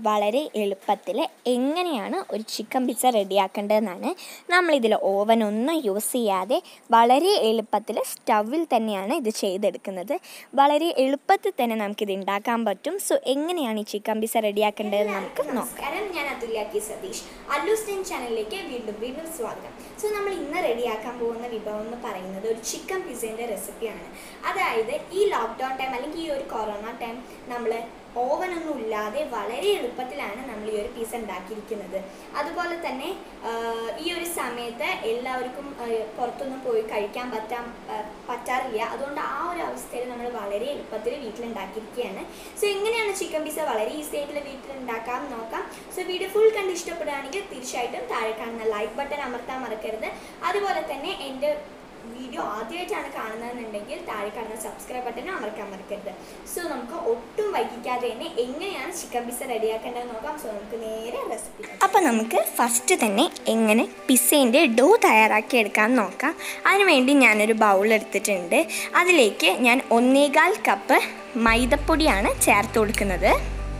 വളരെ എളുപ്പത്തിൽ എങ്ങനെയാണ് ഒരു ചിക്കൻ പിസ്സ റെഡിയാക്കേണ്ടതെന്നാണ്. നമ്മളിതിൽ ഓവനൊന്നും യൂസ് ചെയ്യാതെ വളരെ എളുപ്പത്തിൽ സ്റ്റൗവിൽ തന്നെയാണ് ഇത് ചെയ്തെടുക്കുന്നത്. വളരെ എളുപ്പത്തിൽ തന്നെ നമുക്കിത് ഉണ്ടാക്കാൻ പറ്റും. സോ എങ്ങനെയാണ് ഈ ചിക്കൻ പിസ്സ റെഡിയാക്കേണ്ടതെന്ന് നമുക്ക് നോക്കാം. ഞാൻ അതുല്യ സതീഷ്, അല്ലൂസ്റ്റൈൻ ചാനലിലേക്ക് വീണ്ടും സ്വാഗതം. സോ നമ്മൾ ഇന്ന് റെഡിയാക്കാൻ പോകുന്ന വിഭവം എന്ന് പറയുന്നത് ഒരു ചിക്കൻ പിസ്സേൻ്റെ റെസിപ്പിയാണ്. അതായത് ഈ ലോക്ക്ഡൗൺ ടൈം അല്ലെങ്കിൽ ഈ ഒരു കൊറോണ ടൈം നമ്മൾ ഓവനൊന്നും ഇല്ലാതെ വളരെ എളുപ്പത്തിലാണ് നമ്മൾ ഈ ഒരു പിസ്സ ഉണ്ടാക്കിയിരിക്കുന്നത്. അതുപോലെ തന്നെ ഈ ഒരു സമയത്ത് എല്ലാവർക്കും പുറത്തൊന്നും പോയി കഴിക്കാൻ പറ്റാറില്ല. അതുകൊണ്ട് ആ ഒരു അവസ്ഥയിൽ നമ്മൾ വളരെ എളുപ്പത്തിൽ വീട്ടിലുണ്ടാക്കിയിരിക്കുകയാണ്. സോ എങ്ങനെയാണ് ചിക്കൻ പിസ്സ വളരെ ഈസി ആയിട്ടുള്ള വീട്ടിലുണ്ടാക്കാൻ നോക്കാം. സോ വീഡിയോ ഫുൾ കണ്ട് ഇഷ്ടപ്പെടുകയാണെങ്കിൽ തീർച്ചയായിട്ടും താഴെ കാണുന്ന ലൈക്ക് ബട്ടൺ അമർത്താൻ മറക്കരുത്. അതുപോലെ തന്നെ എൻ്റെ വീഡിയോ ആദ്യമായിട്ടാണ് കാണുന്നതെന്നുണ്ടെങ്കിൽ താഴെ കാണുന്ന സബ്സ്ക്രൈബ് ബട്ടൺ അമർക്കാൻ മറക്കരുത്. സോ നമുക്ക് ഒട്ടും വൈകിക്കാതെ തന്നെ എങ്ങനെയാണ് ചിക്കൻ പിസ്സ റെഡിയാക്കേണ്ടത് നോക്കാം. സോ നമുക്ക് നേരെ റെസിപ്പി. അപ്പോൾ നമുക്ക് ഫസ്റ്റ് തന്നെ എങ്ങനെ പിസ്സേൻ്റെ ഡോ തയ്യാറാക്കി എടുക്കാൻ നോക്കാം. അതിനുവേണ്ടി ഞാനൊരു ബൗൾ എടുത്തിട്ടുണ്ട്. അതിലേക്ക് ഞാൻ 1.25 കപ്പ് മൈദപ്പൊടിയാണ് ചേർത്ത് കൊടുക്കുന്നത്.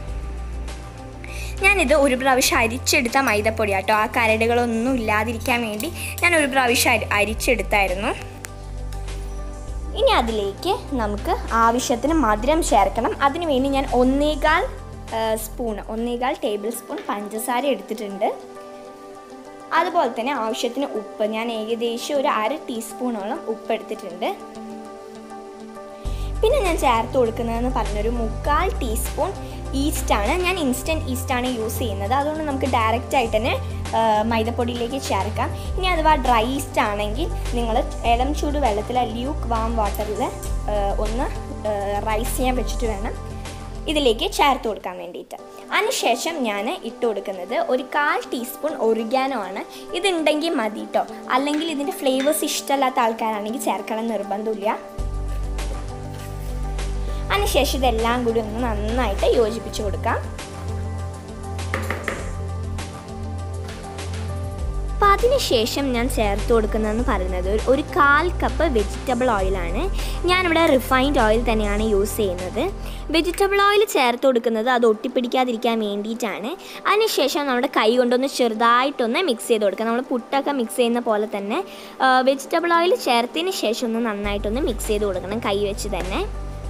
ഞാനിത് ഒരു പ്രാവശ്യം അരിച്ചെടുത്ത മൈദപ്പൊടി കേട്ടോ. ആ കരടുകളൊന്നും ഇല്ലാതിരിക്കാൻ വേണ്ടി ഞാൻ ഒരു പ്രാവശ്യം അരിച്ചെടുത്തായിരുന്നു. ഇനി അതിലേക്ക് നമുക്ക് ആവശ്യത്തിന് മധുരം ചേർക്കണം. അതിനുവേണ്ടി ഞാൻ 1.25 ടേബിൾ സ്പൂൺ പഞ്ചസാര എടുത്തിട്ടുണ്ട്. അതുപോലെ തന്നെ ആവശ്യത്തിന് ഉപ്പ്, ഞാൻ ഏകദേശം ഒരു 1/2 ടീസ്പൂണോളം ഉപ്പ് എടുത്തിട്ടുണ്ട്. പിന്നെ ഞാൻ ചേർത്ത് കൊടുക്കുന്നതെന്ന് പറഞ്ഞൊരു 1/4 ടീസ്പൂൺ ഈസ്റ്റാണ്. ഞാൻ ഇൻസ്റ്റൻറ്റ് ഈസ്റ്റാണ് യൂസ് ചെയ്യുന്നത്. അതുകൊണ്ട് നമുക്ക് ഡയറക്റ്റായിട്ട് തന്നെ മൈദപ്പൊടിയിലേക്ക് ചേർക്കാം. ഇനി അഥവാ ഡ്രൈ ഈസ്റ്റ് ആണെങ്കിൽ നിങ്ങൾ ഇളം ചൂട് വെള്ളത്തിൽ ല്യൂക്ക് വാം വാട്ടറിൽ ഒന്ന് റൈസ് ചെയ്യാൻ വെച്ചിട്ട് വേണം ഇതിലേക്ക് ചേർത്ത് കൊടുക്കാൻ വേണ്ടിയിട്ട്. അതിനുശേഷം ഞാൻ ഇട്ട് കൊടുക്കുന്നത് ഒരു 1/4 ടീസ്പൂൺ ഒറിഗാനോ ആണ്. ഇതുണ്ടെങ്കിൽ മതി കേട്ടോ. അല്ലെങ്കിൽ ഇതിൻ്റെ ഫ്ലേവേഴ്സ് ഇഷ്ടമല്ലാത്ത ആൾക്കാരാണെങ്കിൽ ചേർക്കണം നിർബന്ധമില്ല. അതിനുശേഷം ഇതെല്ലാം കൂടി ഒന്ന് നന്നായിട്ട് യോജിപ്പിച്ച് കൊടുക്കാം. അപ്പോൾ അതിനുശേഷം ഞാൻ ചേർത്ത് കൊടുക്കുന്നതെന്ന് പറയുന്നത് ഒരു 1/4 കപ്പ് വെജിറ്റബിൾ ഓയിലാണ്. ഞാനിവിടെ റിഫൈൻഡ് ഓയിൽ തന്നെയാണ് യൂസ് ചെയ്യുന്നത്. വെജിറ്റബിൾ ഓയിൽ ചേർത്ത് കൊടുക്കുന്നത് അത് ഒട്ടിപ്പിടിക്കാതിരിക്കാൻ വേണ്ടിയിട്ടാണ്. അതിനുശേഷം നമ്മുടെ കൈ കൊണ്ടൊന്ന് ചെറുതായിട്ടൊന്ന് മിക്സ് ചെയ്ത് കൊടുക്കുക. നമ്മൾ പുട്ടൊക്കെ മിക്സ് ചെയ്യുന്ന പോലെ തന്നെ വെജിറ്റബിൾ ഓയിൽ ചേർത്തതിന് ശേഷം ഒന്ന് നന്നായിട്ടൊന്ന് മിക്സ് ചെയ്ത് കൊടുക്കണം കൈ വെച്ച് തന്നെ.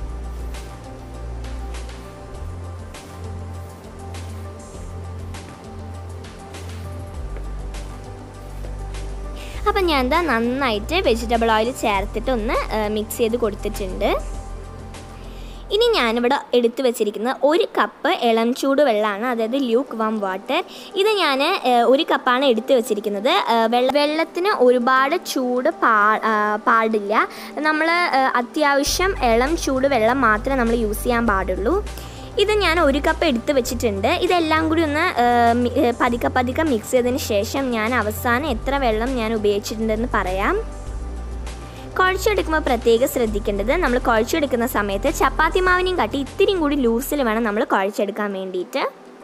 അപ്പം ഞാൻ എന്താ നന്നായിട്ട് വെജിറ്റബിൾ ഓയിൽ ചേർത്തിട്ട് ഒന്ന് മിക്സ് ചെയ്ത് കൊടുത്തിട്ടുണ്ട്. ഇനി ഞാനിവിടെ എടുത്തു വെച്ചിരിക്കുന്നത് 1 കപ്പ് ഇളം ചൂട് വെള്ളമാണ്, അതായത് ല്യൂക്ക് വാം വാട്ടർ. ഇത് ഞാൻ 1 കപ്പാണ് എടുത്തു വെച്ചിരിക്കുന്നത്. വെള്ളത്തിന് ഒരുപാട് ചൂട് പാടില്ല. നമ്മൾ അത്യാവശ്യം ഇളം ചൂട് വെള്ളം മാത്രമേ നമ്മൾ യൂസ് ചെയ്യാൻ പാടുള്ളൂ. ഇത് ഞാൻ 1 കപ്പ് എടുത്ത് വെച്ചിട്ടുണ്ട്. ഇതെല്ലാം കൂടി ഒന്ന് പതുക്കെ മിക്സ് ചെയ്തതിന് ശേഷം ഞാൻ അവസാനം എത്ര വെള്ളം ഞാൻ ഉപയോഗിച്ചിട്ടുണ്ടെന്ന് പറയാം. കുഴച്ചെടുക്കുമ്പോൾ പ്രത്യേകം ശ്രദ്ധിക്കേണ്ടത്, നമ്മൾ കുഴച്ചെടുക്കുന്ന സമയത്ത് ചപ്പാത്തി മാവിനെയും കാട്ടി ഇത്തിരിയും കൂടി ലൂസിൽ വേണം നമ്മൾ കുഴച്ചെടുക്കാൻ വേണ്ടിയിട്ട്.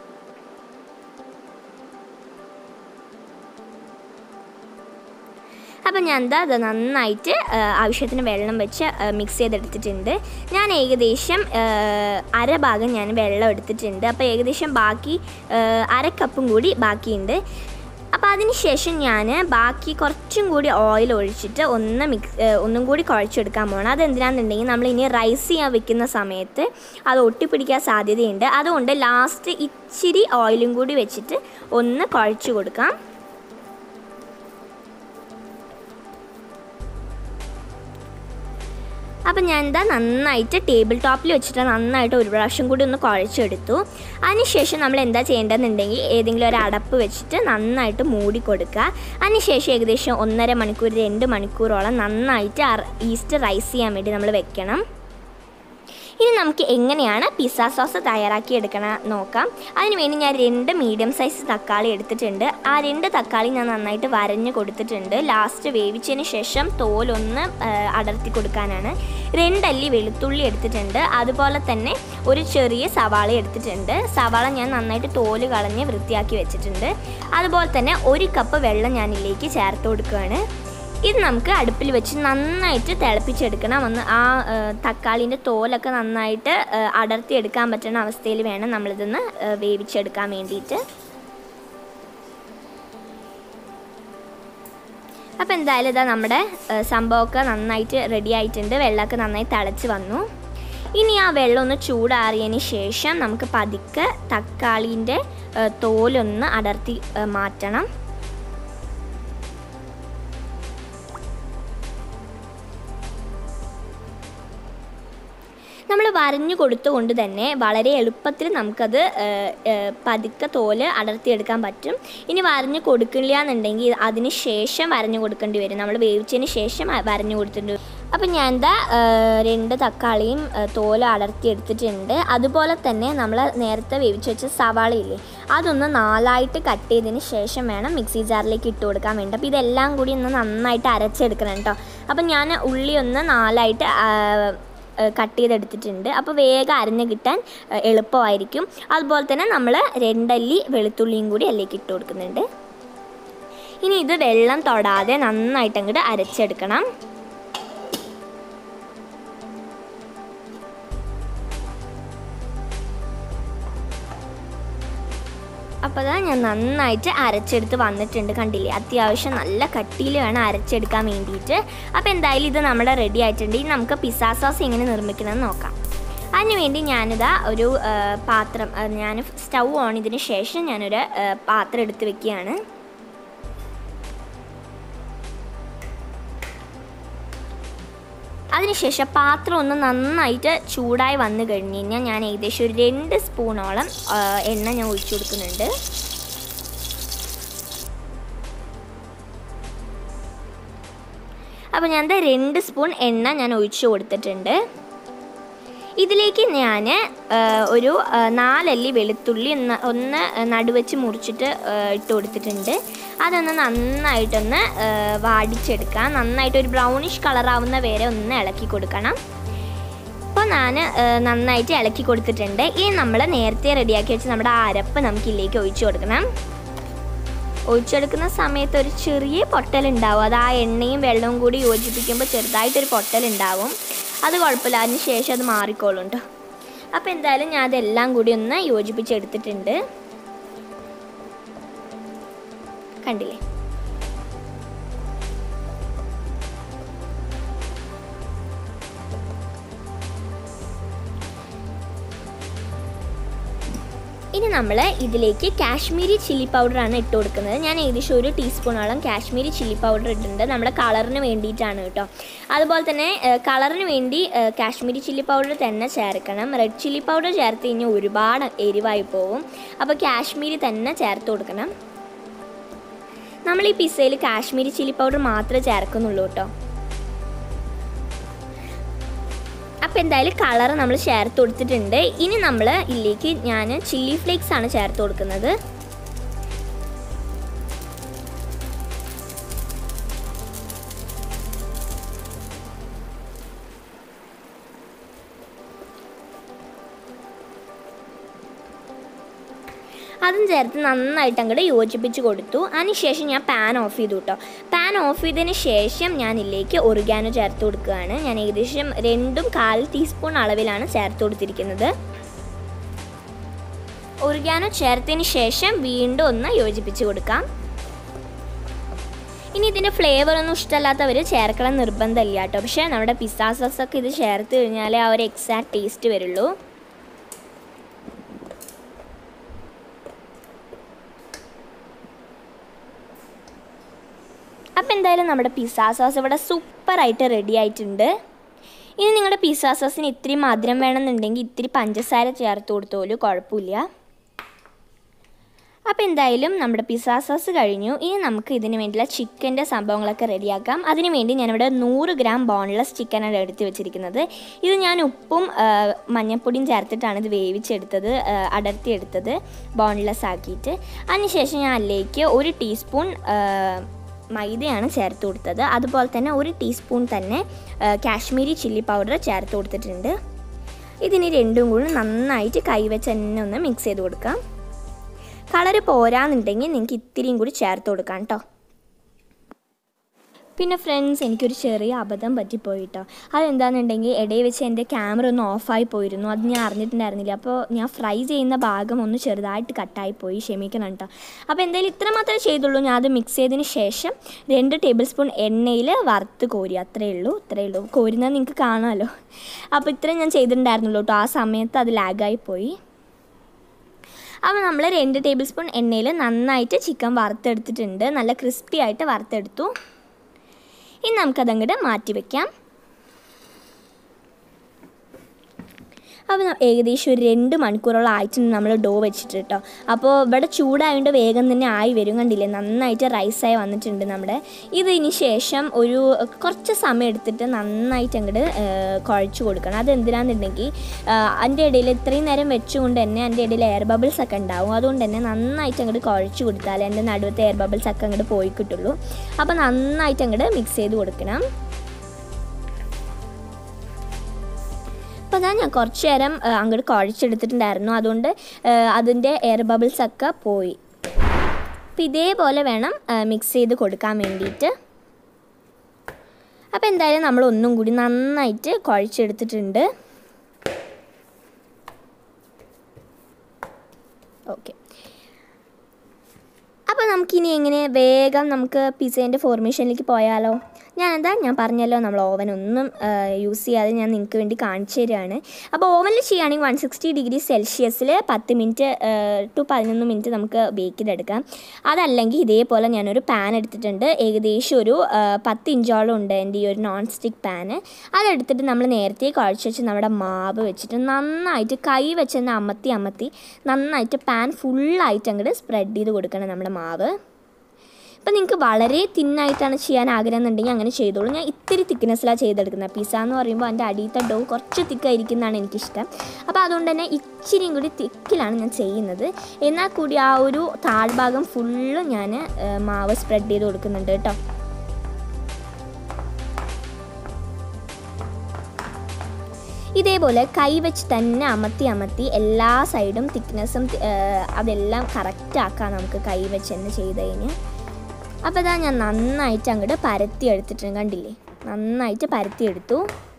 അപ്പം ഞാൻ അത് നന്നായിട്ട് ആവശ്യത്തിന് വെള്ളം വെച്ച് മിക്സ് ചെയ്തെടുത്തിട്ടുണ്ട്. ഞാൻ ഏകദേശം 1/2 ഭാഗം ഞാൻ വെള്ളം എടുത്തിട്ടുണ്ട്. അപ്പോൾ ഏകദേശം ബാക്കി 1/2 കപ്പും കൂടി ബാക്കിയുണ്ട്. അപ്പോൾ അതിന് ശേഷം ഞാൻ ബാക്കി കുറച്ചും കൂടി ഓയിൽ ഒഴിച്ചിട്ട് ഒന്നും കൂടി കുഴച്ചെടുക്കാൻ പോകണം. അതെന്തിനാണെന്നുണ്ടെങ്കിൽ നമ്മൾ ഇനി റൈസ് ചെയ്യാൻ വെക്കുന്ന സമയത്ത് അത് ഒട്ടിപ്പിടിക്കാൻ സാധ്യതയുണ്ട്. അതുകൊണ്ട് ലാസ്റ്റ് ഇച്ചിരി ഓയിലും കൂടി വെച്ചിട്ട് ഒന്ന് കുഴച്ച് കൊടുക്കാം. അപ്പം ഞാൻ എന്താ നന്നായിട്ട് ടേബിൾ ടോപ്പിൽ വെച്ചിട്ട് നന്നായിട്ട് ഒരു പ്രാവശ്യം കൂടി ഒന്ന് കുഴച്ചെടുത്തു. അതിനുശേഷം നമ്മൾ എന്താ ചെയ്യേണ്ടതെന്നുണ്ടെങ്കിൽ ഏതെങ്കിലും ഒരു അടപ്പ് വെച്ചിട്ട് നന്നായിട്ട് മൂടി കൊടുക്കുക. അതിനുശേഷം ഏകദേശം 1.5 മണിക്കൂർ 2 മണിക്കൂറോളം നന്നായിട്ട് ഈസ്റ്റ് റൈസ് ചെയ്യാൻ വേണ്ടി നമ്മൾ വെക്കണം. ഇനി നമുക്ക് എങ്ങനെയാണ് പിസ്സ സോസ് തയ്യാറാക്കി എടുക്കണം നോക്കാം. അതിനുവേണ്ടി ഞാൻ 2 മീഡിയം സൈസ് തക്കാളി എടുത്തിട്ടുണ്ട്. ആ 2 തക്കാളി ഞാൻ നന്നായിട്ട് വരഞ്ഞ് കൊടുത്തിട്ടുണ്ട്. ലാസ്റ്റ് വേവിച്ചതിന് ശേഷം തോലൊന്ന് അടർത്തി കൊടുക്കാനാണ്. 2 അല്ലി വെളുത്തുള്ളി എടുത്തിട്ടുണ്ട്. അതുപോലെ തന്നെ ഒരു ചെറിയ സവാള എടുത്തിട്ടുണ്ട്. സവാള ഞാൻ നന്നായിട്ട് തോല് കളഞ്ഞ് വൃത്തിയാക്കി വെച്ചിട്ടുണ്ട്. അതുപോലെ തന്നെ 1 കപ്പ് വെള്ളം ഞാനിതിലേക്ക് ചേർത്ത് കൊടുക്കുകയാണ്. ഇത് നമുക്ക് അടുപ്പിൽ വെച്ച് നന്നായിട്ട് തിളപ്പിച്ചെടുക്കണം. ആ തക്കാളിൻ്റെ തോലൊക്കെ നന്നായിട്ട് അടർത്തിയെടുക്കാൻ പറ്റുന്ന അവസ്ഥയിൽ വേണം നമ്മളിതൊന്ന് വേവിച്ചെടുക്കാൻ വേണ്ടിയിട്ട്. അപ്പോൾ എന്തായാലും ഇതാ നമ്മുടെ സംഭവമൊക്കെ നന്നായിട്ട് റെഡി ആയിട്ടുണ്ട്. വെള്ളമൊക്കെ നന്നായി തിളച്ച് വന്നു. ഇനി ആ വെള്ളം ഒന്ന് ചൂടാറിയതിന് ശേഷം നമുക്ക് പതുക്കെ തക്കാളീൻ്റെ തോലൊന്ന് അടർത്തി മാറ്റണം. നമ്മൾ വരഞ്ഞു കൊടുത്തുകൊണ്ട് തന്നെ വളരെ എളുപ്പത്തിൽ നമുക്കത് പതുക്കെ തോല് അടർത്തിയെടുക്കാൻ പറ്റും. ഇനി വരഞ്ഞു കൊടുക്കില്ല എന്നുണ്ടെങ്കിൽ അതിന് ശേഷം വരഞ്ഞു കൊടുക്കേണ്ടി വരും. നമ്മൾ വേവിച്ചതിന് ശേഷം വരഞ്ഞു കൊടുത്തിട്ടുണ്ട്. അപ്പം ഞാൻ എന്താ 2 തക്കാളിയും തോല് അടർത്തിയെടുത്തിട്ടുണ്ട്. അതുപോലെ തന്നെ നമ്മൾ നേരത്തെ വേവിച്ച് വെച്ച സവാളയില്ലേ, അതൊന്ന് 4ആയിട്ട് കട്ട് ചെയ്തതിന് ശേഷം വേണം മിക്സി ജാറിലേക്ക് ഇട്ട് കൊടുക്കാൻ വേണ്ടി. അപ്പോൾ ഇതെല്ലാം കൂടി ഒന്ന് നന്നായിട്ട് അരച്ചെടുക്കണം കേട്ടോ. അപ്പം ഞാൻ ഉള്ളി ഒന്ന് 4ആയിട്ട് കട്ട് ചെയ്തെടുത്തിട്ടുണ്ട്. അപ്പോൾ വേഗം അരഞ്ഞ് കിട്ടാൻ എളുപ്പമായിരിക്കും. അതുപോലെ തന്നെ നമ്മൾ 2 അല്ലി വെളുത്തുള്ളിയും കൂടി അതിലേക്ക് ഇട്ട് കൊടുക്കുന്നുണ്ട്. ഇനി ഇത് വെള്ളം തൊടാതെ നന്നായിട്ട് അങ്ങോട്ട് അരച്ചെടുക്കണം. അപ്പോൾ ഞാൻ നന്നായിട്ട് അരച്ചെടുത്ത് വന്നിട്ടുണ്ട്. കണ്ടില്ലേ, അത്യാവശ്യം നല്ല കട്ടിയിൽ വേണം അരച്ചെടുക്കാൻ വേണ്ടിയിട്ട്. അപ്പോൾ എന്തായാലും ഇത് നമ്മുടെ റെഡി ആയിട്ടുണ്ട്. ഇനി നമുക്ക് പിസ്സ സോസ് എങ്ങനെ നിർമ്മിക്കണമെന്ന് നോക്കാം. അതിനുവേണ്ടി ഞാനിതാ ഒരു പാത്രം, ഞാൻ സ്റ്റൗ ഓൺ ചെയ്തതിന് ശേഷം ഞാനൊരു പാത്രം എടുത്ത് വെക്കുകയാണ്. അതിനുശേഷം പാത്രം ഒന്ന് നന്നായിട്ട് ചൂടായി വന്നു കഴിഞ്ഞ് കഴിഞ്ഞാൽ ഞാൻ ഏകദേശം ഒരു 2 സ്പൂണോളം എണ്ണ ഞാൻ ഒഴിച്ചു കൊടുക്കുന്നുണ്ട്. അപ്പോൾ ഞാൻ 2 സ്പൂൺ എണ്ണ ഞാൻ ഒഴിച്ചു കൊടുത്തിട്ടുണ്ട്. ഇതിലേക്ക് ഞാൻ ഒരു 4 അല്ലി വെളുത്തുള്ളി ഒന്ന് നടുവെച്ച് മുറിച്ചിട്ട് ഇട്ട് കൊടുത്തിട്ടുണ്ട്. അതൊന്ന് നന്നായിട്ടൊന്ന് വാടിച്ചെടുക്കാം. നന്നായിട്ട് ഒരു ബ്രൗണിഷ് കളറാവുന്ന വരെ ഒന്ന് ഇളക്കി കൊടുക്കണം. അപ്പോൾ ഞാൻ നന്നായിട്ട് ഇളക്കി കൊടുത്തിട്ടുണ്ട്. ഇനി നമ്മൾ നേരത്തെ റെഡിയാക്കി വെച്ച് നമ്മുടെ അരപ്പ് നമുക്കിതിലേക്ക് ഒഴിച്ചു കൊടുക്കണം. ഒഴിച്ചെടുക്കുന്ന സമയത്ത് ഒരു ചെറിയ പൊട്ടലുണ്ടാവും. അത് ആ എണ്ണയും വെള്ളവും കൂടി യോജിപ്പിക്കുമ്പോൾ ചെറുതായിട്ടൊരു പൊട്ടലുണ്ടാവും. അത് കുഴപ്പമില്ല, അതിന് ശേഷം അത് മാറിക്കോളും കേട്ടോ. അപ്പോൾ എന്തായാലും ഞാൻ അതെല്ലാം കൂടി ഒന്ന് യോജിപ്പിച്ചെടുത്തിട്ടുണ്ട്. കണ്ടില്ലേ? ഇനി നമ്മൾ ഇതിലേക്ക് കാശ്മീരി ചില്ലി പൗഡറാണ് ഇട്ട് കൊടുക്കുന്നത്. ഞാൻ ഏകദേശം 1 ടീസ്പൂണോളം കാശ്മീരി ചില്ലി പൗഡർ ഇട്ടിട്ടുണ്ട്. നമ്മുടെ കളറിന് വേണ്ടിയിട്ടാണ് കേട്ടോ. അതുപോലെ തന്നെ കളറിന് വേണ്ടി കാശ്മീരി ചില്ലി പൗഡർ തന്നെ ചേർക്കണം. റെഡ് ചില്ലി പൗഡർ ചേർത്ത് കഴിഞ്ഞാൽ ഒരുപാട് എരിവായി പോവും. അപ്പോൾ കാശ്മീരി തന്നെ ചേർത്ത് കൊടുക്കണം. നമ്മൾ ഈ പിസ്സയിൽ കാശ്മീരി ചില്ലി പൗഡർ മാത്രമേ ചേർക്കുന്നുള്ളൂ കേട്ടോ. അപ്പോൾ എന്തായാലും കളർ നമ്മൾ ചേർത്ത് കൊടുത്തിട്ടുണ്ട്. ഇനി നമ്മൾ ഇതിലേക്ക് ഞാൻ ചില്ലി ഫ്ലേക്സ് ആണ് ചേർത്ത് കൊടുക്കുന്നത്. അതും ചേർത്ത് നന്നായിട്ട് അങ്ങോട്ട് യോജിപ്പിച്ച് കൊടുത്തു. അതിനുശേഷം ഞാൻ പാൻ ഓഫ് ചെയ്തു കേട്ടോ. പാൻ ഓഫ് ചെയ്തതിന് ശേഷം ഞാൻ ഇതിലേക്ക് ഒറിഗാനോ ചേർത്ത് കൊടുക്കുകയാണ്. ഞാൻ ഏകദേശം 2.25 ടീസ്പൂൺ അളവിലാണ് ചേർത്ത് കൊടുത്തിരിക്കുന്നത്. ഒറിഗാനോ ചേർത്തതിന് ശേഷം വീണ്ടും ഒന്ന് യോജിപ്പിച്ച് കൊടുക്കാം. ഇനി ഇതിൻ്റെ ഫ്ലേവറൊന്നും ഇഷ്ടമല്ലാത്തവർ ചേർക്കണം നിർബന്ധമില്ല കേട്ടോ. പക്ഷേ നമ്മുടെ പിസ്സ സോസൊക്കെ ഇത് ചേർത്ത് കഴിഞ്ഞാലേ ആ ഒരു എക്സാക്ട് ടേസ്റ്റ് വരുള്ളൂ. അപ്പോൾ എന്തായാലും നമ്മുടെ പിസ്സ സോസ് ഇവിടെ സൂപ്പറായിട്ട് റെഡി ആയിട്ടുണ്ട്. ഇനി നിങ്ങളുടെ പിസ്സ സോസിന് ഇത്തിരി മധുരം വേണമെന്നുണ്ടെങ്കിൽ ഇത്തിരി പഞ്ചസാര ചേർത്ത് കൊടുത്തോളൂ, കുഴപ്പമില്ല. അപ്പോൾ എന്തായാലും നമ്മുടെ പിസ്സ സോസ് കഴിഞ്ഞു. ഇനി നമുക്ക് ഇതിന് വേണ്ടിയുള്ള ചിക്കൻ്റെ സംഭവങ്ങളൊക്കെ റെഡിയാക്കാം. അതിന് വേണ്ടി ഞാനിവിടെ 100 ഗ്രാം ബോൺലെസ് ചിക്കനാണ് എടുത്ത് വെച്ചിരിക്കുന്നത്. ഇത് ഞാൻ ഉപ്പും മഞ്ഞൾപ്പൊടിയും ചേർത്തിട്ടാണ് ഇത് വേവിച്ചെടുത്തത്, അടർത്തിയെടുത്തത് ബോൺലെസ് ആക്കിയിട്ട്. അതിനുശേഷം ഞാൻ അതിലേക്ക് 1 ടീസ്പൂൺ മൈദയാണ് ചേർത്ത് കൊടുത്തത്. അതുപോലെ തന്നെ 1 ടീസ്പൂൺ തന്നെ കാശ്മീരി ചില്ലി പൗഡർ ചേർത്ത് കൊടുത്തിട്ടുണ്ട്. ഇതിന് രണ്ടും കൂടി നന്നായിട്ട് കൈവച്ച് തന്നെ ഒന്ന് മിക്സ് ചെയ്ത് കൊടുക്കാം. കളറ് പോരാന്നുണ്ടെങ്കിൽ നിങ്ങൾക്ക് ഇത്തിരിയും കൂടി ചേർത്ത് കൊടുക്കാം കേട്ടോ. പിന്നെ ഫ്രണ്ട്സ്, എനിക്കൊരു ചെറിയ അബദ്ധം പറ്റിപ്പോയിട്ടോ. അതെന്താണെന്നുണ്ടെങ്കിൽ ഇടയിൽ വെച്ച് എൻ്റെ ക്യാമറ ഒന്ന് ഓഫായി പോയിരുന്നു. അത് ഞാൻ അറിഞ്ഞിട്ടുണ്ടായിരുന്നില്ല. അപ്പോൾ ഞാൻ ഫ്രൈ ചെയ്യുന്ന ഭാഗം ഒന്ന് ചെറുതായിട്ട് കട്ടായിപ്പോയി, ക്ഷമിക്കണം കേട്ടോ. അപ്പോൾ എന്തായാലും ഇത്ര മാത്രമേ ചെയ്തുള്ളൂ. ഞാൻ അത് മിക്സ് ചെയ്തതിന് ശേഷം 2 ടേബിൾ സ്പൂൺ എണ്ണയിൽ വറുത്ത് കോരി. ഇത്രയേ ഉള്ളൂ. കോരുന്നത് നിങ്ങൾക്ക് കാണാമല്ലോ. അപ്പോൾ ഇത്രയും ഞാൻ ചെയ്തിട്ടുണ്ടായിരുന്നുള്ളൂ കേട്ടോ. ആ സമയത്ത് അത് ലാഗായിപ്പോയി. അപ്പോൾ നമ്മൾ 2 ടേബിൾ സ്പൂൺ എണ്ണയിൽ നന്നായിട്ട് ചിക്കൻ വറുത്തെടുത്തിട്ടുണ്ട്. നല്ല ക്രിസ്പി ആയിട്ട് വറുത്തെടുത്തു. ഇനി നമുക്കതങ്ങോട്ട് മാറ്റി വയ്ക്കാം. അപ്പോൾ ഏകദേശം ഒരു 2 മണിക്കൂറോളം ആയിട്ടുണ്ട് നമ്മൾ ഡോ വെച്ചിട്ട് കേട്ടോ. അപ്പോൾ ഇവിടെ ചൂടായതുകൊണ്ട് വേഗം തന്നെ ആയി വരും. കണ്ടില്ലേ, നന്നായിട്ട് റൈസായി വന്നിട്ടുണ്ട് നമ്മുടെ. ഇതിന് ശേഷം ഒരു കുറച്ച് സമയം എടുത്തിട്ട് നന്നായിട്ട് അങ്ങോട്ട് കുഴച്ച് കൊടുക്കണം. അതെന്തിനാണെന്നുണ്ടെങ്കിൽ അതിൻ്റെ ഇടയിൽ ഇത്രയും നേരം വെച്ചുകൊണ്ട് തന്നെ അതിൻ്റെ ഇടയിൽ എയർ ബബിൾസ് ഒക്കെ ഉണ്ടാവും. അതുകൊണ്ട് തന്നെ നന്നായിട്ട് അങ്ങോട്ട് കുഴച്ച് കൊടുത്താൽ എൻ്റെ നടുവത്തെ എയർ ബബിൾസ് ഒക്കെ അങ്ങോട്ട് പോയി കിട്ടുള്ളൂ. അപ്പോൾ നന്നായിട്ട് അങ്ങോട്ട് മിക്സ് ചെയ്ത് കൊടുക്കണം. അപ്പോൾ ഞാൻ കുറച്ച് നേരം അങ്ങോട്ട് കുഴച്ചെടുത്തിട്ടുണ്ടായിരുന്നു. അതുകൊണ്ട് അതിൻ്റെ എയർ ബബിൾസൊക്കെ പോയി. അപ്പോൾ ഇതേപോലെ വേണം മിക്സ് ചെയ്ത് കൊടുക്കാൻ വേണ്ടിയിട്ട്. അപ്പോൾ എന്തായാലും നമ്മൾ ഒന്നും കൂടി നന്നായിട്ട് കുഴച്ചെടുത്തിട്ടുണ്ട്. ഓക്കെ, അപ്പോൾ നമുക്കിനി എങ്ങനെ വേഗം നമുക്ക് പിസ്സേൻ്റെ ഫോർമേഷനിലേക്ക് പോയാലോ? ഞാൻ പറഞ്ഞല്ലോ, നമ്മൾ ഓവനൊന്നും യൂസ് ചെയ്യാതെ ഞാൻ നിങ്ങൾക്ക് വേണ്ടി കാണിച്ചു തരികയാണ്. അപ്പോൾ ഓവനിൽ ചെയ്യുകയാണെങ്കിൽ 160 ഡിഗ്രി സെൽഷ്യസിൽ 10 മിനിറ്റ് ടു 11 മിനിറ്റ് നമുക്ക് ബേക്ക് ചെയ്തെടുക്കാം. അതല്ലെങ്കിൽ ഇതേപോലെ ഞാനൊരു പാൻ എടുത്തിട്ടുണ്ട്. ഏകദേശം ഒരു 10 ഇഞ്ചോളം ഉണ്ട് എൻ്റെ ഈ ഒരു നോൺ സ്റ്റിക്ക് പാന്. അതെടുത്തിട്ട് നമ്മൾ നേരത്തെ കുഴച്ച് വെച്ച് നമ്മുടെ മാവ് വെച്ചിട്ട് നന്നായിട്ട് കൈ വെച്ചെന്ന് അമർത്തി നന്നായിട്ട് പാൻ ഫുള്ളായിട്ട് അങ്ങോട്ട് സ്പ്രെഡ് ചെയ്ത് കൊടുക്കണം നമ്മുടെ മാവ്. അപ്പോൾ നിങ്ങൾക്ക് വളരെ തിന്നായിട്ടാണ് ചെയ്യാൻ ആഗ്രഹം എന്നുണ്ടെങ്കിൽ അങ്ങനെ ചെയ്തോളൂ. ഞാൻ ഇത്തിരി തിക്നെസ്സിലാണ് ചെയ്തെടുക്കുന്നത്. പിസ്സ എന്ന് പറയുമ്പോൾ അതിൻ്റെ അടിയത്തെ ഡോ കുറച്ച് തിക്കായിരിക്കുന്നതാണ് എനിക്കിഷ്ടം. അപ്പോൾ അതുകൊണ്ട് തന്നെ ഇച്ചിരിയും കൂടി തിക്കിലാണ് ഞാൻ ചെയ്യുന്നത്. എന്നാൽ കൂടി ആ ഒരു താഴ്ഭാഗം ഫുള്ളും ഞാൻ മാവ് സ്പ്രെഡ് ചെയ്ത് കൊടുക്കുന്നുണ്ട് കേട്ടോ. ഇതേപോലെ കൈ വെച്ച് തന്നെ അമർത്തി എല്ലാ സൈഡും തിക്നെസ്സും അതെല്ലാം കറക്റ്റ് ആക്കാം നമുക്ക് കൈ വെച്ച് തന്നെ ചെയ്ത് കഴിഞ്ഞാൽ. അപ്പോൾ ഇതാ ഞാൻ നന്നായിട്ട് അങ്ങോട്ട് പരത്തി എടുത്തിട്ടുണ്ട്. കണ്ടില്ലേ, നന്നായിട്ട് പരത്തിയെടുത്തു.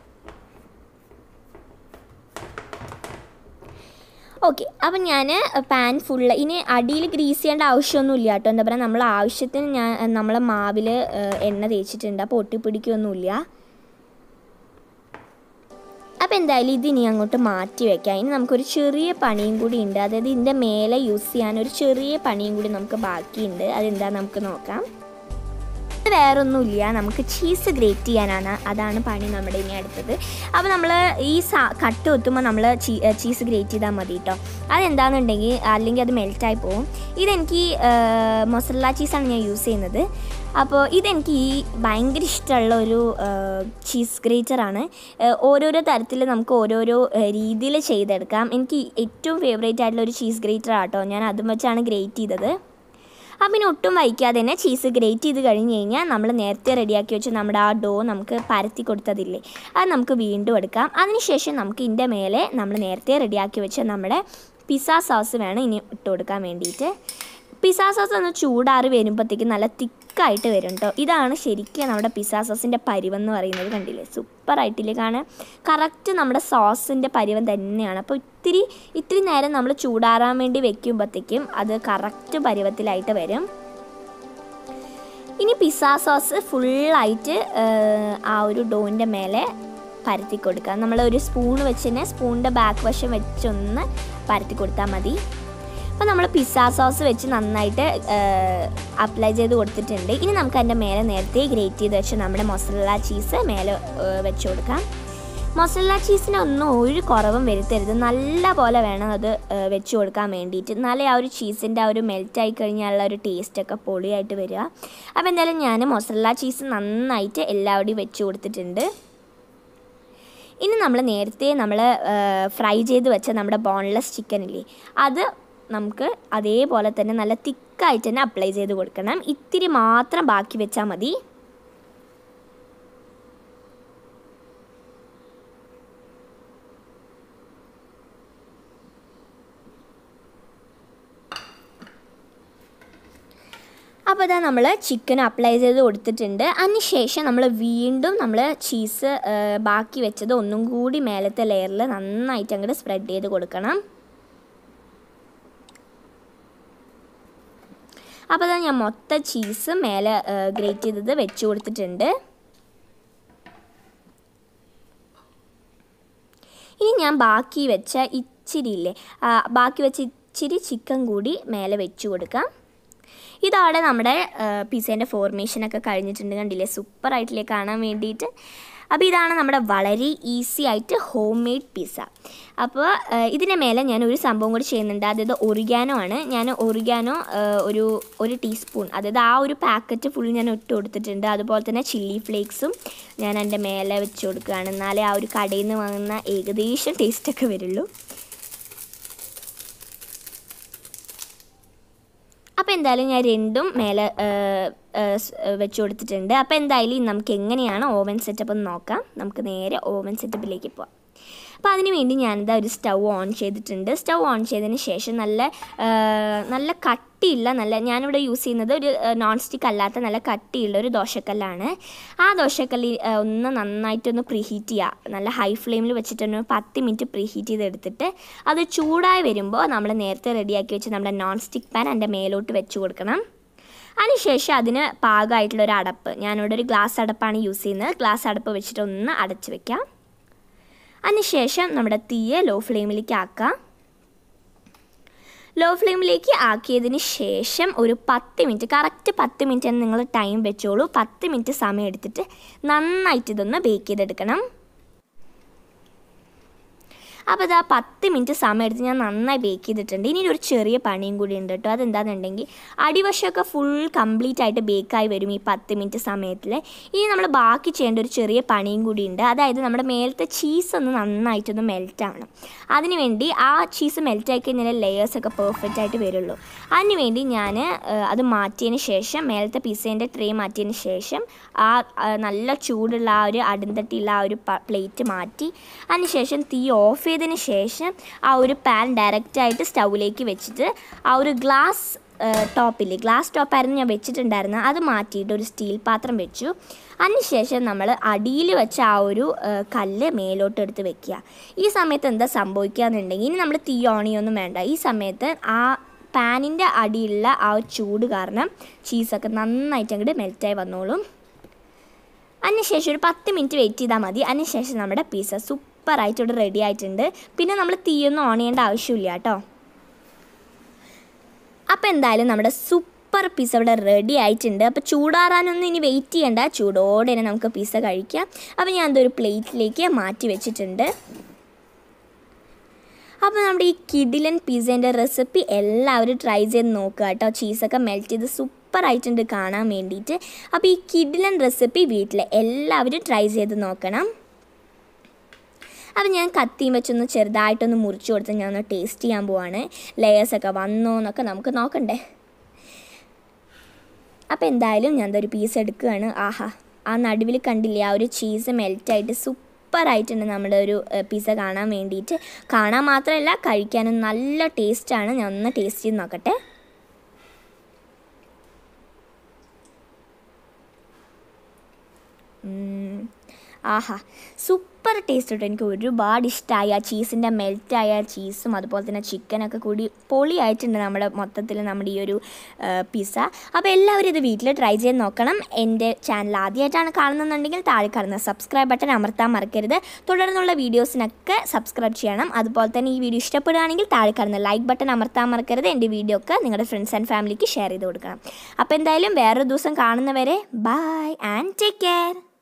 ഓക്കെ, അപ്പം ഞാൻ പാൻ ഫുള്ള് ഇനി അടിയിൽ ഗ്രീസ് ചെയ്യേണ്ട ആവശ്യമൊന്നുമില്ല കേട്ടോ. എന്താ പറയുക, നമ്മൾ ആവശ്യത്തിന് നമ്മളെ മാവിൽ എണ്ണ തേച്ചിട്ടുണ്ട്. അപ്പോൾ ഒട്ടിപ്പിടിക്കുകയൊന്നുമില്ല. അപ്പോൾ എന്തായാലും ഇതിനി അങ്ങോട്ട് മാറ്റി വയ്ക്കാം. ഇനി നമുക്കൊരു ചെറിയ പണിയും കൂടി ഉണ്ട്. അതായത് ഇതിൻ്റെ മേലെ യൂസ് ചെയ്യാൻ ഒരു ചെറിയ പണിയും കൂടി നമുക്ക് ബാക്കിയുണ്ട്. അതെന്താ നമുക്ക് നോക്കാം. വേറൊന്നുമില്ല, നമുക്ക് ചീസ് ഗ്രേറ്റ് ചെയ്യാനാണ്. അതാണ് പണി നമ്മുടെ ഇനി അടുത്തത്. അപ്പോൾ നമ്മൾ ഈ കട്ട് ഒത്തുമ്പോൾ നമ്മൾ ചീസ് ഗ്രേറ്റ് ചെയ്താൽ മതി കേട്ടോ. അതെന്താണെന്നുണ്ടെങ്കിൽ അല്ലെങ്കിൽ അത് മെൽറ്റായി പോകും. ഇതെനിക്ക് മൊസറല്ല ചീസാണ് ഞാൻ യൂസ് ചെയ്യുന്നത്. അപ്പോൾ ഇതെനിക്ക് ഭയങ്കര ഇഷ്ടമുള്ള ഒരു ചീസ് ഗ്രേറ്ററാണ്. ഓരോരോ തരത്തിൽ നമുക്ക് ഓരോരോ രീതിയിൽ ചെയ്തെടുക്കാം. എനിക്ക് ഏറ്റവും ഫേവറേറ്റ് ആയിട്ടുള്ള ഒരു ചീസ് ഗ്രേറ്ററാണ് കേട്ടോ. ഞാൻ അതും വെച്ചാണ് ഗ്രേറ്റ് ചെയ്തത്. അപ്പം പിന്നെ ഒട്ടും വൈകാതെ തന്നെ ചീസ് ഗ്രേറ്റ് ചെയ്ത് കഴിഞ്ഞ് കഴിഞ്ഞാൽ നമ്മൾ നേരത്തെ റെഡിയാക്കി വെച്ച് നമ്മുടെ ആ ഡോ നമുക്ക് പരത്തി കൊടുത്തതില്ലേ, അത് നമുക്ക് വീണ്ടും എടുക്കാം. അതിനുശേഷം നമുക്ക് ഇതിൻ്റെ മേലെ നമ്മൾ നേരത്തെ റെഡിയാക്കി വെച്ച് നമ്മുടെ പിസ്സ സോസ് വേണം ഇനി ഇട്ട് കൊടുക്കാൻ വേണ്ടിയിട്ട്. പിസ്സ സോസ് ഒന്ന് ചൂടാറി വരുമ്പോഴത്തേക്ക് നല്ല തിക്കായിട്ട് വരും കേട്ടോ. ഇതാണ് ശരിക്കും നമ്മുടെ പിസ്സ സോസിൻ്റെ പരിവെന്ന് പറയുന്നത്. കണ്ടില്ലേ, സൂപ്പറായിട്ടില്ലേ കാണാൻ. കറക്റ്റ് നമ്മുടെ സോസിൻ്റെ പരിവം തന്നെയാണ്. അപ്പോൾ ഇത്തിരി നേരം നമ്മൾ ചൂടാറാൻ വേണ്ടി വെക്കുമ്പോഴത്തേക്കും അത് കറക്റ്റ് പരുവത്തിലായിട്ട് വരും. ഇനി പിസ്സ സോസ് ഫുള്ളായിട്ട് ആ ഒരു ഡോയിൻ്റെ മേലെ പരത്തി കൊടുക്കുക. നമ്മൾ ഒരു സ്പൂൺ വെച്ച് തന്നെ സ്പൂണിൻ്റെ ബാക്ക് വശം വെച്ചൊന്ന് പരത്തി കൊടുത്താൽ മതി. അപ്പോൾ നമ്മൾ പിസ്സ സോസ് വെച്ച് നന്നായിട്ട് അപ്ലൈ ചെയ്ത് കൊടുത്തിട്ടുണ്ട്. ഇനി നമുക്ക് അതിൻ്റെ മേലെ നേരത്തെ ഗ്രേറ്റ് ചെയ്ത് വെച്ച് നമ്മുടെ മൊസറല്ല ചീസ് മേലെ വെച്ച് കൊടുക്കാം. മൊസറല്ല ചീസിനൊന്നും ഒരു കുറവും വരുത്തരുത്. നല്ല പോലെ വേണം അത് വെച്ച് കൊടുക്കാൻ വേണ്ടിയിട്ട്. എന്നാലേ ആ ഒരു ചീസിൻ്റെ ആ ഒരു മെൽറ്റായി കഴിഞ്ഞാലുള്ള ഒരു ടേസ്റ്റൊക്കെ പൊളിയായിട്ട് വരിക. അപ്പോൾ എന്തായാലും ഞാൻ മൊസറല്ല ചീസ് നന്നായിട്ട് എല്ലാവിടെയും വെച്ച് കൊടുത്തിട്ടുണ്ട്. ഇനി നേരത്തെ നമ്മൾ ഫ്രൈ ചെയ്ത് വെച്ച നമ്മുടെ ബോൺലെസ് ചിക്കനില്ലേ, അത് നമുക്ക് അതേപോലെ തന്നെ നല്ല തിക്കായിട്ട് തന്നെ അപ്ലൈ ചെയ്ത് കൊടുക്കണം. ഇത്തിരി മാത്രം ബാക്കി വെച്ചാൽ മതി. അപ്പോൾ അപ്പോൾ ഇതാ നമ്മൾ ചിക്കൻ അപ്ലൈ ചെയ്ത് കൊടുത്തിട്ടുണ്ട്. അതിനുശേഷം നമ്മൾ വീണ്ടും ചീസ് ബാക്കി വെച്ചത് ഒന്നും കൂടി മേലത്തെ ലെയറിൽ നന്നായിട്ട് അങ്ങോട്ട് സ്പ്രെഡ് ചെയ്ത് കൊടുക്കണം. അപ്പോൾ ഇതാ ഞാൻ മൊത്തം ചീസ് മേലെ ഗ്രേറ്റ് ചെയ്തത് വെച്ച് കൊടുത്തിട്ടുണ്ട്. ഇനി ഞാൻ ബാക്കി വെച്ച ഇച്ചിരി ചിക്കൻ കൂടി മേലെ വെച്ച് കൊടുക്കാം. ഇതോടെ നമ്മുടെ പിസ്സേൻ്റെ ഫോർമേഷനൊക്കെ കഴിഞ്ഞിട്ടുണ്ട്. കണ്ടില്ലേ, സൂപ്പറായിട്ടില്ലേ കാണാൻ വേണ്ടിയിട്ട്. അപ്പോൾ ഇതാണ് നമ്മുടെ വളരെ ഈസി ആയിട്ട് ഹോം മെയ്ഡ് പിസ്സ. അപ്പോൾ ഇതിൻ്റെ മേലെ ഞാൻ ഒരു സംഭവം കൂടി ചെയ്യുന്നുണ്ട്. അതായത് ഒറിഗാനോ ആണ്. ഞാൻ ഒറിഗാനോ ഒരു ടീസ്പൂൺ, അതായത് ആ ഒരു പാക്കറ്റ് ഫുൾ ഞാൻ ഇട്ട് കൊടുത്തിട്ടുണ്ട്. അതുപോലെ തന്നെ ചില്ലി ഫ്ലേക്സും ഞാൻ എൻ്റെ മേലെ വെച്ച് കൊടുക്കുകയാണ്. എന്നാലേ ആ ഒരു കടയിൽ നിന്ന് വാങ്ങുന്ന ഏകദേശം ടേസ്റ്റൊക്കെ വരുള്ളൂ. അപ്പോൾ എന്തായാലും ഞാൻ രണ്ടും മേലെ വെച്ച് കൊടുത്തിട്ടുണ്ട്. അപ്പോൾ എന്തായാലും നമുക്ക് എങ്ങനെയാണ് ഓവൻ സെറ്റപ്പ് എന്ന് നോക്കാം. നമുക്ക് നേരെ ഓവൻ സെറ്റപ്പിലേക്ക് പോവാം. അപ്പോൾ അതിന് വേണ്ടി ഞാനിതാ ഒരു സ്റ്റൗ ഓൺ ചെയ്തിട്ടുണ്ട്. സ്റ്റൗ ഓൺ ചെയ്തതിന് ശേഷം നല്ല കട്ടിയുള്ള ഞാനിവിടെ യൂസ് ചെയ്യുന്നത് ഒരു നോൺ സ്റ്റിക്ക് അല്ലാത്ത നല്ല കട്ടിയുള്ള ഒരു ദോശക്കല്ലാണ്. ആ ദോശക്കല്ല് നന്നായിട്ടൊന്ന് പ്രീഹീറ്റ് ചെയ്യുക. നല്ല ഹൈ ഫ്ലെയിമിൽ വെച്ചിട്ടൊന്ന് 10 മിനിറ്റ് പ്രീഹീറ്റ് ചെയ്തെടുത്തിട്ട് അത് ചൂടായി വരുമ്പോൾ നമ്മൾ നേരത്തെ റെഡിയാക്കി വെച്ച് നമ്മുടെ നോൺ സ്റ്റിക്ക് പാൻ അതിൻ്റെ മേലോട്ട് വെച്ച് കൊടുക്കണം. അതിനുശേഷം അതിന് പാകമായിട്ടുള്ളൊരു അടപ്പ്, ഞാനിവിടെ ഒരു ഗ്ലാസ് അടപ്പാണ് യൂസ് ചെയ്യുന്നത്. ഗ്ലാസ് അടപ്പ് വെച്ചിട്ട് ഒന്ന് അടച്ച് വെക്കാം. അതിനുശേഷം നമ്മുടെ തീയെ ലോ ഫ്ലെയിമിലേക്ക് ആക്കാം. ലോ ഫ്ലെയിമിലേക്ക് ആക്കിയതിന് ശേഷം ഒരു 10 മിനിറ്റ്, കറക്റ്റ് 10 മിനിറ്റ് എന്ന് നിങ്ങൾ ടൈം വെച്ചോളൂ. 10 മിനിറ്റ് സമയം എടുത്തിട്ട് നന്നായിട്ട് ഇതൊന്ന് ബേക്ക് ചെയ്തെടുക്കണം. അപ്പോൾ ഇതാ 10 മിനിറ്റ് സമയം എടുത്ത് ഞാൻ നന്നായി ബേക്ക് ചെയ്തിട്ടുണ്ട്. ഇനി ഒരു ചെറിയ പണിയും കൂടി ഉണ്ട് കേട്ടോ. അതെന്താണെന്നുണ്ടെങ്കിൽ അടിവശമൊക്കെ ഫുൾ കംപ്ലീറ്റ് ആയിട്ട് ബേക്കായി വരും ഈ 10 മിനിറ്റ് സമയത്തിൽ. ഇനി നമ്മൾ ബാക്കി ചെയ്യേണ്ട ഒരു ചെറിയ പണിയും കൂടി ഉണ്ട്. അതായത് നമ്മുടെ മേലത്തെ ചീസ് ഒന്ന് നന്നായിട്ടൊന്ന് മെൽറ്റ് ആവണം. അതിനുവേണ്ടി ആ ചീസ് മെൽറ്റായി കഴിഞ്ഞാൽ ലെയേഴ്സൊക്കെ പെർഫെക്റ്റ് ആയിട്ട് വരുള്ളൂ. അതിനുവേണ്ടി ഞാൻ അത് മാറ്റിയതിന് ശേഷം, മേലത്തെ പിസ്സേൻ്റെ ട്രേ മാറ്റിയതിന് ശേഷം ആ നല്ല ചൂടുള്ള ആ ഒരു അടുന്തട്ടിയുള്ള ആ ഒരു പ്ലേറ്റ് മാറ്റി അതിനുശേഷം തീ ഓഫ് ചെയ്തതിന് ശേഷം ആ ഒരു പാൻ ഡയറക്റ്റായിട്ട് സ്റ്റൗവിലേക്ക് വെച്ചിട്ട് ആ ഒരു ഗ്ലാസ് ടോപ്പായിരുന്നു ഞാൻ വെച്ചിട്ടുണ്ടായിരുന്നത്. അത് മാറ്റിയിട്ട് ഒരു സ്റ്റീൽ പാത്രം വെച്ചു. അതിനുശേഷം നമ്മൾ അടിയിൽ വെച്ച ആ ഒരു കല്ല് മേലോട്ട് എടുത്ത് വെക്കുക. ഈ സമയത്ത് എന്താ സംഭവിക്കുക എന്നുണ്ടെങ്കിൽ ഇനി നമ്മൾ തീ ഓൺ ചെയ്യൊന്നും വേണ്ട. ഈ സമയത്ത് ആ പാനിൻ്റെ അടിയിലുള്ള ആ ചൂട് കാരണം ചീസൊക്കെ നന്നായിട്ട് അങ്ങോട്ട് മെൽറ്റായി വന്നോളും. അതിനുശേഷം ഒരു 10 മിനിറ്റ് വെയിറ്റ് ചെയ്താൽ മതി. അതിനുശേഷം നമ്മുടെ പിസ്സ സൂപ്പറായിട്ട് ഇവിടെ റെഡി ആയിട്ടുണ്ട്. പിന്നെ നമ്മൾ തീയൊന്നും ഓൺ ചെയ്യേണ്ട ആവശ്യമില്ല കേട്ടോ. അപ്പോൾ എന്തായാലും നമ്മുടെ സൂപ്പർ പിസ്സ ഇവിടെ റെഡി ആയിട്ടുണ്ട്. അപ്പോൾ ചൂടാറാനൊന്നും ഇനി വെയിറ്റ് ചെയ്യേണ്ട, ചൂടോടെ തന്നെ നമുക്ക് പിസ്സ കഴിക്കാം. അപ്പോൾ ഞാൻ അതൊരു പ്ലേറ്റിലേക്ക് മാറ്റി വെച്ചിട്ടുണ്ട്. അപ്പോൾ നമ്മുടെ ഈ കിഡിലൻ പിസ്സേൻ്റെ റെസിപ്പി എല്ലാവരും ട്രൈ ചെയ്ത് നോക്കുക കേട്ടോ. ചീസൊക്കെ മെൽറ്റ് ചെയ്ത് സൂപ്പറായിട്ടുണ്ട് കാണാൻ വേണ്ടിയിട്ട്. അപ്പോൾ ഈ കിഡിലൻ റെസിപ്പി വീട്ടിൽ എല്ലാവരും ട്രൈ ചെയ്ത് നോക്കണം. അപ്പോൾ ഞാൻ കത്തിയും വെച്ചൊന്ന് ചെറുതായിട്ടൊന്ന് മുറിച്ച് കൊടുത്ത് ഞാൻ ഒന്ന് ടേസ്റ്റ് ചെയ്യാൻ പോവാണ്. ലെയേഴ്സൊക്കെ വന്നോ എന്നൊക്കെ നമുക്ക് നോക്കണ്ടേ. അപ്പോൾ എന്തായാലും ഞാൻ ഒരു പീസ് എടുക്കുകയാണ്. ആഹാ, ആ നടുവിൽ കണ്ടില്ലേ ആ ഒരു ചീസ് മെൽറ്റായിട്ട് സൂപ്പറായിട്ടുണ്ട് നമ്മുടെ ഒരു പിസ്സ കാണാൻ വേണ്ടിയിട്ട്. കാണാൻ മാത്രമല്ല കഴിക്കാനും നല്ല ടേസ്റ്റാണ്. ഞാൻ ഒന്ന് ടേസ്റ്റ് ചെയ്ത് നോക്കട്ടെ. ആഹാ, സൂപ്പർ ടേസ്റ്റ് കേട്ടോ. എനിക്ക് ഒരുപാട് ഇഷ്ടമായി ആ ചീസിൻ്റെ മെൽറ്റായ ചീസും അതുപോലെ തന്നെ ചിക്കനൊക്കെ കൂടി പൊളിയായിട്ടുണ്ട് നമ്മുടെ മൊത്തത്തിൽ നമ്മുടെ ഈ ഒരു പിസ്സ. അപ്പോൾ എല്ലാവരും ഇത് വീട്ടിൽ ട്രൈ ചെയ്ത് നോക്കണം. എൻ്റെ ചാനൽ ആദ്യമായിട്ടാണ് കാണുന്നുണ്ടെങ്കിൽ താഴെ കാണുന്ന സബ്സ്ക്രൈബ് ബട്ടൺ അമർത്താൻ മറക്കരുത്. തുടർന്നുള്ള വീഡിയോസിനൊക്കെ സബ്സ്ക്രൈബ് ചെയ്യണം. അതുപോലെ തന്നെ ഈ വീഡിയോ ഇഷ്ടപ്പെടുകയാണെങ്കിൽ താഴെ കാണുന്ന ലൈക്ക് ബട്ടൺ അമർത്താൻ മറക്കരുത്. എൻ്റെ വീഡിയോ ഒക്കെ നിങ്ങളുടെ ഫ്രണ്ട്സ് ആൻഡ് ഫാമിലിക്ക് ഷെയർ ചെയ്ത് കൊടുക്കണം. അപ്പോൾ എന്തായാലും വേറൊരു ദിവസം കാണുന്നവരെ ബൈ ആൻഡ് ടേക്ക് കെയർ.